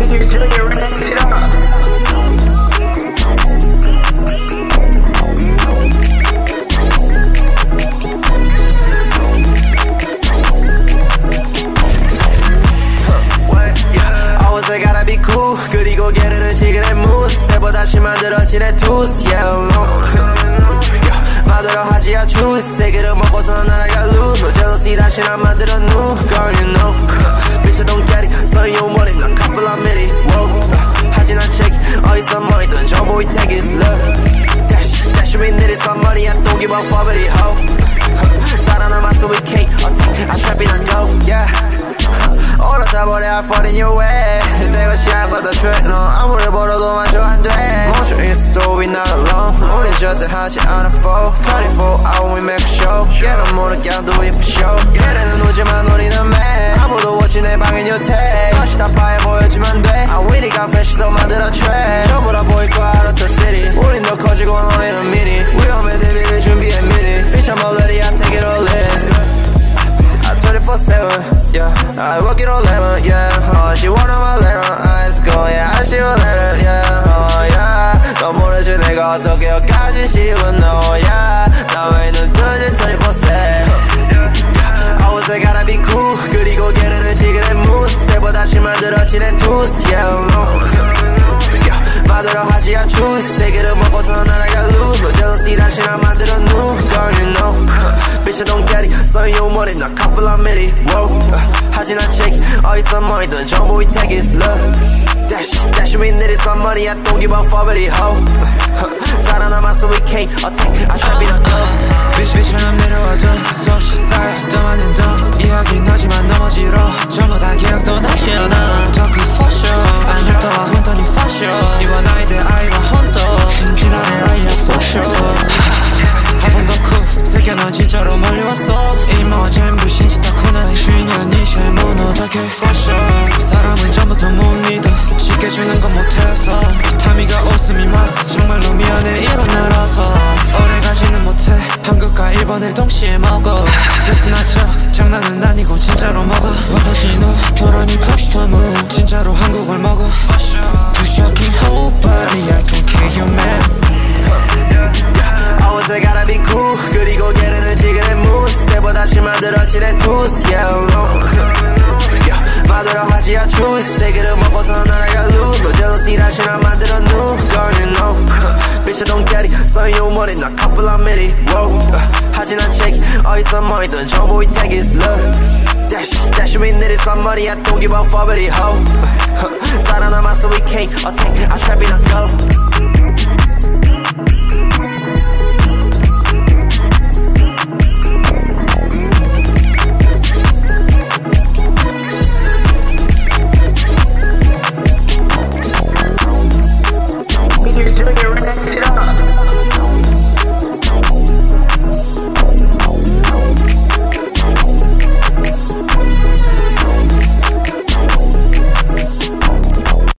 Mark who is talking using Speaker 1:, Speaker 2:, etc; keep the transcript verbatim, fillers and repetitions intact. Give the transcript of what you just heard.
Speaker 1: you do you rinse it up?
Speaker 2: I gotta be cool 그리고 게으르는 지그의 무스 때보다 심한들어진 내 투스 yeah 받으러 하지 야 choose 세계를 먹고서 날아가 lose No jealousy 다시 날 만들어 new Girl you know Bitch I don't get it 써인 요머리 난 couple I'm in it 하진 않 check 어디서 뭐이든 정보 we take it look Dash dash we need it some money I don't give a fuck about it ho 살아남았어 we can't attack I trap it I go yeah 올라타 버려 I fall in your way 내가 시작보다 trap 너 아무리 벌어도 만족 안 돼 멈춰 있어도 we not alone 우린 절대 하지 않아 for twenty-four hour we make a show 걔는 모르게 안 do it for show 걔네는 오지만 우리는 man 아무도 없이 내 방엔 요태 다시 다 파해 보여주면 돼 I really got fashion도 만들어 trap 전부 다 보일 거 알아 the city 우린 더 커지고 너네는 미리 위험해 데뷔를 준비해 미리 Bitch I'm already I take it all in twenty-four seven, yeah I work it all eleven, yeah oh, she wanna my letter, eyes go, yeah I see her later, yeah oh, yeah 너 모르지 내가 어떻게 여기까지 씹은 너, yeah 나 왜 눈 뜨지 twenty-four seven Always I gotta be cool 그리고 걔네는 지그의 무스 때보다 심한들어진 내 투스, yeah 받으러 하지 야 choose 세계를 먹고서 날아가 lose No jealousy 다시 날 만들어 new Girl you know Bitch I don't get it 써인 요머리 나 couple I'm in it Whoa 하진 않 check 어디서 뭐이든 정보 we take it look Dash dash we need it some money I don't give a fuck about it ho 살아남았어 we can't attack I trap it I go
Speaker 3: Bitch bitch처럼 내려와도 수없이 쌓여 더 많은 더 이야기 나지만 넘어지러 전부 다 기억도 나지 않아 더 그 for sure 아닐 더와 혼돈이 for sure 이와 나이대 아이와 혼돈 신기나네 아이야 for sure 한 번 더 쿡 새끼야 넌 진짜로 멀리 왔어 이마와 전부 신지 다 쿠나 쉰 년이 쉐문 어떻게 for sure 사람은 전부터 못 믿어 쉽게 주는 건 못해서 비타미가 웃음이 맛 정말로 미안해 일어나라서 오래가지는 못해 한국과 일본을 동시에 먹어 됐으나 척 장난은 아니고 진짜로 먹어 와사시노 도라니 커스터무 진짜로 한국을 먹어 You shocking whole body I can kill you man
Speaker 2: Always I gotta be cool 그리고 걔네는 지그의 무스 때보다 심한들어진 내 투스 yeah 받으러 하지 야 choose 세계를 먹고서 날아가 lose No jealousy 다시 날 만들어 new Girl you know Bitch I don't get it 써인 요머리 나 couple I'm in it Whoa 하진 않 check 어디서 뭐이든 정보 we take it look Dash dash we need it some money I don't give a fuck about it ho 살아남았어 we can't attack I trap it I go